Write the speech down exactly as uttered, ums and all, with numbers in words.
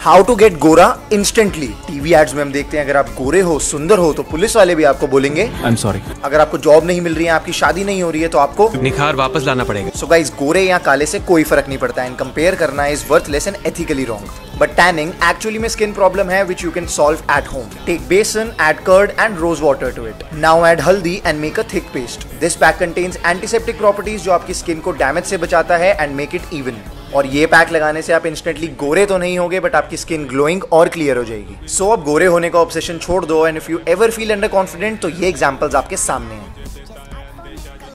How to get गोरा instantly. TV ads में हम देखते हैं अगर आप गोरे हो, सुंदर हो तो पुलिस वाले भी आपको बोलेंगे आई एम सॉरी। अगर आपको जॉब नहीं मिल रही है, आपकी शादी नहीं हो रही है तो आपको निखार वापस लाना पड़ेगा। सो गाइस, गोरे या काले से कोई फर्क नहीं पड़ता है। कंपेयर करना is worthless and ethically wrong. But tanning actually में स्किन प्रॉब्लम है which you can solve at home. Take besan, add curd and rose water to it. Now add haldi and make a thick paste. This pack contains antiseptic properties जो आपकी skin को damage से बचाता है and make it even. और ये pack लगाने से आप इंस्टेंटली गोरे तो नहीं होगे बट आपकी स्किन ग्लोइंग और क्लियर हो जाएगी। सो so, अब गोरे होने का ऑब्सेशन छोड़ दो and if you ever feel under confident तो ये एग्जांपल्स आपके सामने हैं।